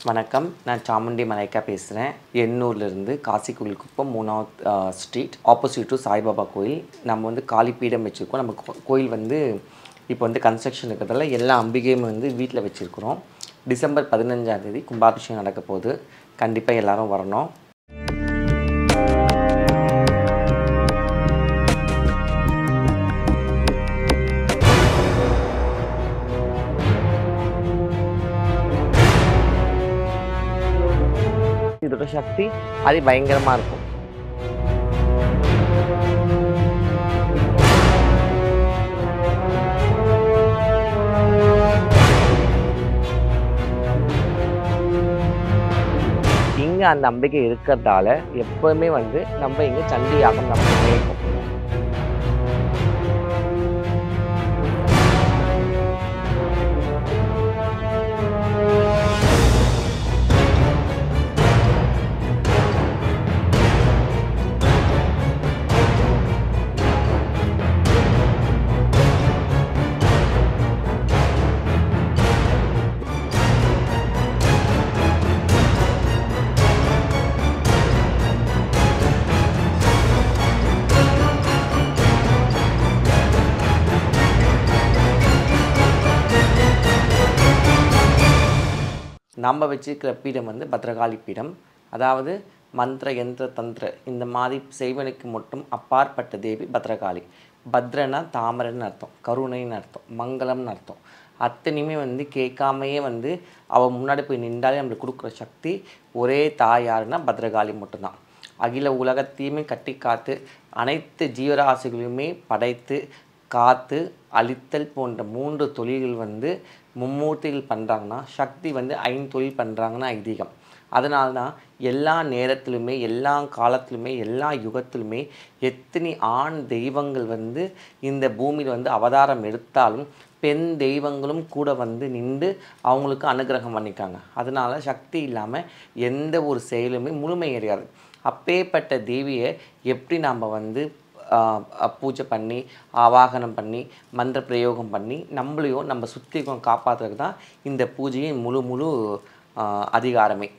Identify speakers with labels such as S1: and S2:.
S1: வணக்கம். நான் சாமுண்டி மலைக்கா பேசுகிறேன். எண்ணூர்லேருந்து காசிக்குழிக்குப்பம் 3வது ஸ்ட்ரீட் ஆப்போசிட் டு சாய்பாபா கோயில். நம்ம வந்து காளிப்பீடம் வச்சுருக்கோம். நம்ம கோயில் வந்து இப்போ வந்து கன்ஸ்ட்ரக்ஷன் இருக்கிறதால எல்லா அம்பிகையும் வந்து வீட்டில் வச்சுருக்குறோம். டிசம்பர் 15ஆம் தேதி கும்பாபிஷேகம் நடக்க போகுது. கண்டிப்பாக எல்லோரும் வரணும். இதோட சக்தி அது பயங்கரமாக இருக்கும். இங்கே அந்த அம்பிகை இருக்கிறதால எப்பவுமே வந்து நம்ம இங்கே சண்டி யாகம் நம்ம நினைப்போம். நம்ம வச்சுருக்கிற பீடம் வந்து பத்ரகாளி பீடம். அதாவது மந்திர யந்திர தந்திர இந்த மாதிரி செய்வனுக்கு மட்டும் அப்பாற்பட்ட தேவி பத்ரகாளி. பத்ரனா தாமரைன்னு அர்த்தம், கருணைன்னு அர்த்தம், மங்களம்னு அர்த்தம். அத்தனையுமே வந்து கேட்காமையே வந்து அவள் முன்னாடி போய் நின்றாலே நம்மளுக்கு கொடுக்குற சக்தி ஒரே தாயாருன்னா பத்ரகாளி மட்டும்தான். அகில உலகத்தையுமே கட்டி காத்து அனைத்து ஜீவராசிகளையுமே படைத்து காத்து அழித்தல் போன்ற 3 தொழில்கள் வந்து மும்மூர்த்திகள் பண்ணுறாங்கன்னா, சக்தி வந்து 5 தொழில் பண்ணுறாங்கன்னா ஐதீகம். அதனால தான் எல்லா நேரத்திலுமே எல்லா காலத்திலுமே எல்லா யுகத்திலுமே எத்தனை ஆண் தெய்வங்கள் வந்து இந்த பூமியில் வந்து அவதாரம் எடுத்தாலும் பெண் தெய்வங்களும் கூட வந்து நின்று அவங்களுக்கு அனுகிரகம் பண்ணிக்காங்க. அதனால சக்தி இல்லாமல் எந்த ஒரு செயலுமே முழுமையடையாது. அப்பேற்பட்ட தேவியை எப்படி நாம் வந்து பூஜை பண்ணி ஆவாகனம் பண்ணி மந்திர பிரயோகம் பண்ணி நம்மளையும் நம்ம சுற்றிக்கும் காப்பாற்றுறதுக்கு தான் இந்த பூஜையின் முழு அதிகாரமே.